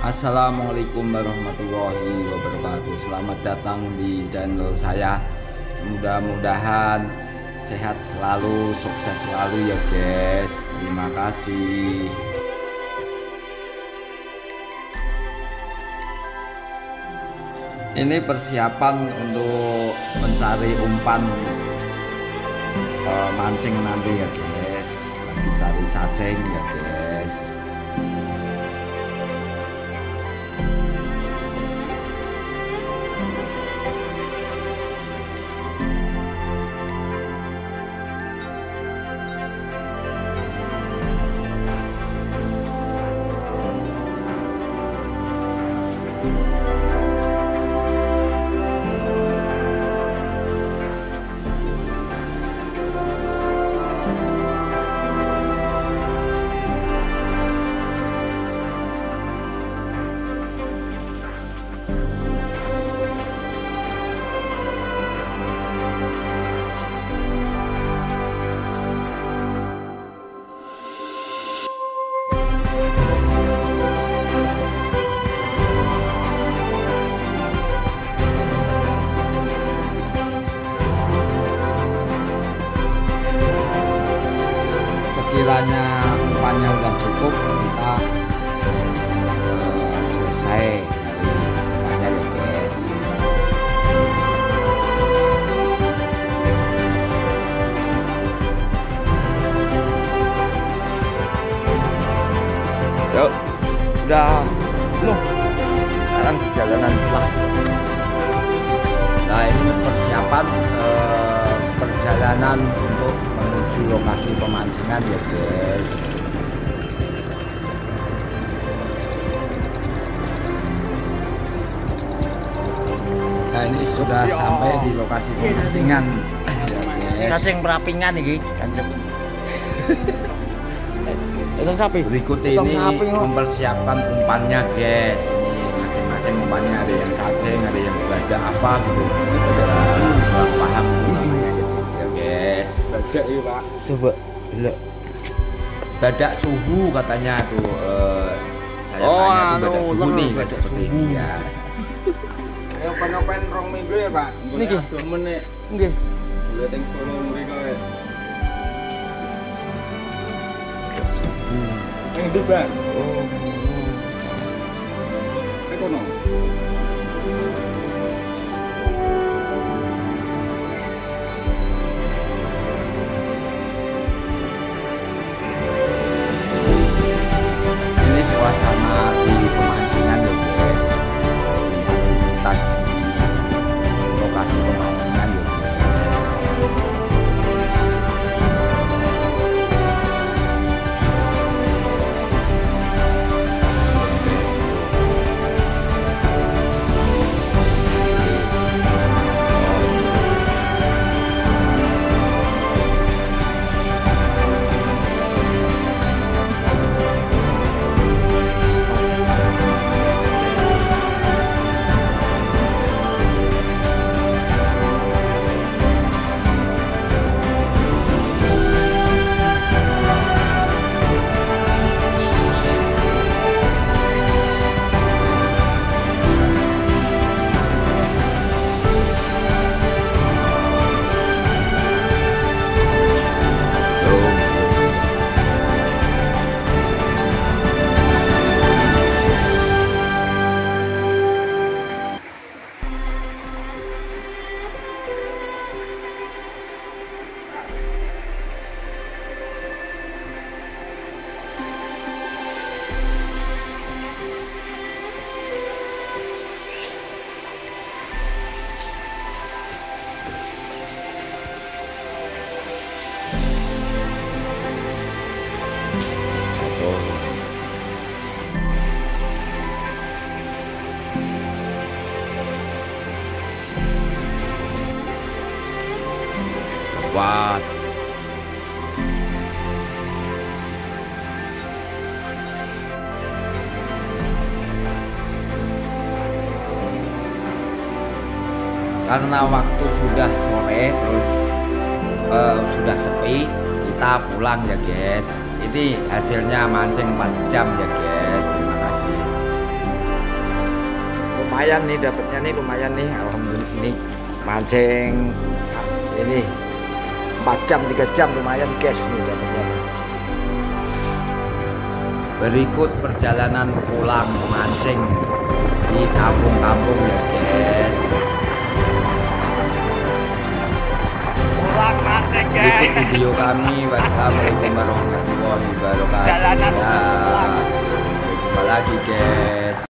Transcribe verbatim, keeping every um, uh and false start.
Assalamualaikum warahmatullahi wabarakatuh. Selamat datang di channel saya. Mudah-mudahan sehat selalu, sukses selalu ya guys. Terima kasih. Ini persiapan untuk mencari umpan uh, mancing nanti ya guys. Lagi cari cacing ya guys. Kiranya umpannya udah cukup, kita uh, selesai dari umpannya ya guys. Yuk, udah nuh, sekarang perjalanan pulang. Nah ini persiapan uh, perjalanan untuk menuju lokasi pemancingan ya guys. Nah ini sudah Yo. sampai di lokasi pemancingan ya guys. Cacing berapingan ini kancep. Itu sapi. Berikut ini sapi, mempersiapkan umpannya guys. Ini masing-masing umpannya, ada yang cacing, ada yang berada apa gitu. Kurang paham namanya ya guys. Badak ya pak. Coba lihat. Badak suhu katanya tuh. Uh, saya oh, tanya tuh badak anu, suhu nih badak seperti suhu. ini ya. Ya pen-pen rong minggu ya pak. Niki. Menit. Nggih. Boleh teng Solo mriko ya. Yang itu bang. Oh. Ekonom. Ini suasana di pemancingan ya guys, di aktivitas di lokasi pemancingan ya guys. Wah. Karena waktu sudah sore terus uh, sudah sepi, kita pulang ya guys. Ini hasilnya mancing empat jam ya guys. Terima kasih. lumayan nih dapatnya nih lumayan nih alhamdulillah nih mancing ini empat jam tiga jam lumayan guys nih dapatnya nih. Berikut perjalanan pulang mancing di kampung-kampung ya guys. Pulang mancing guys. Ikut video kami. Wassalamualaikum warahmatullahi wabarakatuh. Jalanan Ya. pulang. Jumpa lagi guys.